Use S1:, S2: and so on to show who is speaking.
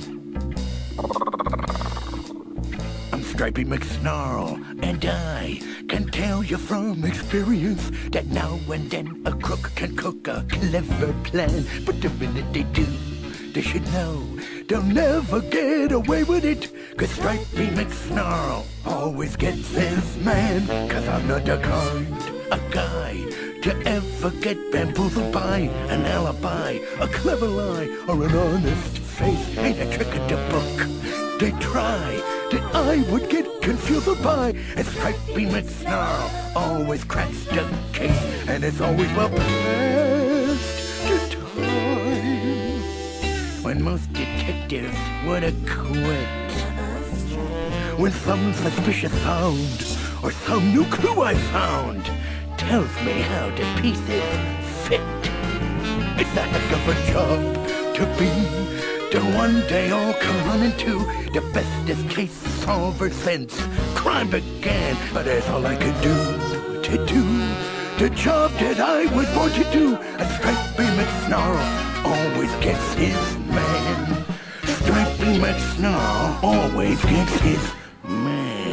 S1: I'm Stripey McSnarl, and I can tell you from experience that now and then a crook can cook a clever plan. But the minute they do, they should know they'll never get away with it. 'Cause Stripey McSnarl always gets his man. 'Cause I'm not the kind, a guy, to ever get bamboozled by an alibi, a clever lie, or an honest face. Ain't a trick of the book. They try that I would get confused by. And Stripey McSnarl always cracks the case, and it's always well past the time when most detectives would have quit. When some suspicious sound or some new clue I found tells me how the pieces fit. It's a heck of a job to be the one they all come running to, the bestest case solver since crime began. But that's all I could do to do the job that I was born to do. And Stripey McSnarl always gets his man. Stripey McSnarl always gets his man.